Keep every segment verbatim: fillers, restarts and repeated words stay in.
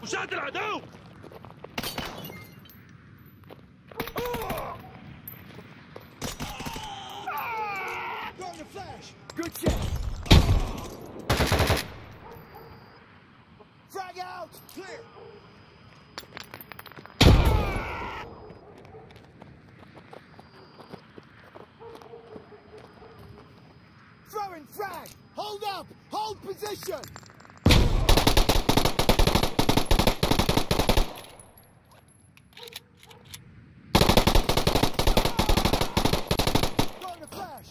مشاهد العدو. Good check. Frag out. Clear. Throwing frag. Hold up. Hold position. Throwing a flash.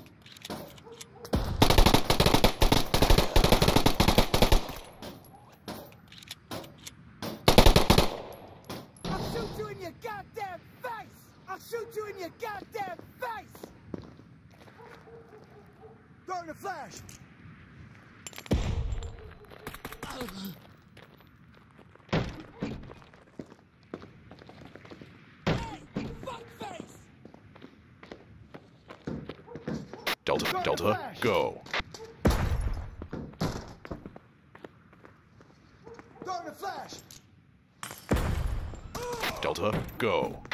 Your goddamn face! I'll shoot you in your goddamn face! Throwing a flash! Hey, fuck face! Delta, Throwing Delta, go. Throwing a flash! Delta, go.